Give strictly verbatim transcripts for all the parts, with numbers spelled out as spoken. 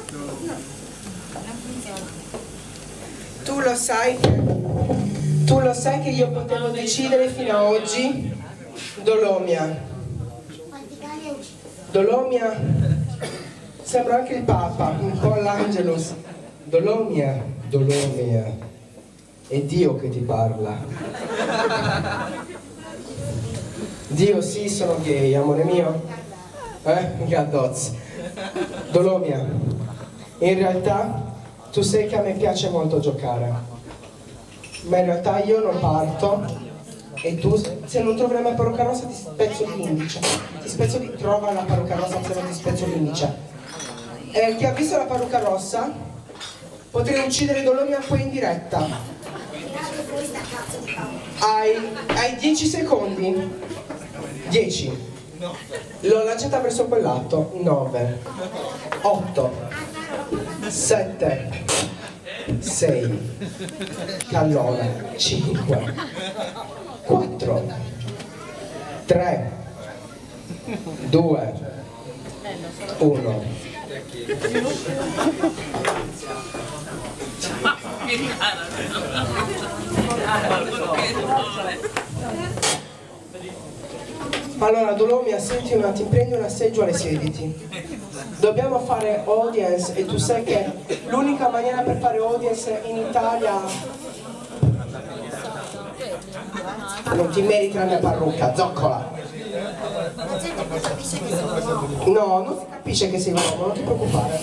Tu lo sai che, tu lo sai che io potevo decidere fino a oggi, Dolomia. Dolomia sembra anche il Papa, un po' l'Angelus. Dolomia, Dolomia, è Dio che ti parla. Dio, sì, sono gay, amore mio. Eh? Gaddozzi. Dolomia, in realtà tu sai che a me piace molto giocare, ma in realtà io non parto e tu, se non trovi la mia parrucca rossa, ti spezzo l'indice. Ti spezzo di... Trova la parrucca rossa, se no ti spezzo l'indice. E chi ha visto la parrucca rossa potrei uccidere Dolomia qui in diretta. Hai, hai dieci secondi. dieci. L'ho lanciata verso quel lato. nove, otto, sette, sei, callone, cinque, quattro, tre, due, uno. Allora Dolomia, senti un attimo, prendi una seggiola e siediti. Dobbiamo fare audience e tu sai che l'unica maniera per fare audience in Italia... Non ti meriti la mia parrucca, zoccola! No, non si capisce che sei un uomo, non ti preoccupare.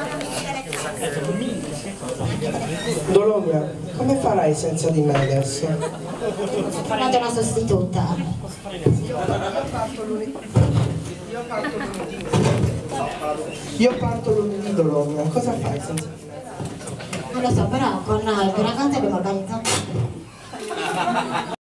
Dolomia, come farai senza di me adesso? Fate una sostituta. Io parto lunedì. Io parto lunedì. Io parto lunedì, Dolomia. Cosa fai senza di me? Non lo so, però con il Gravante abbiamo organizzato.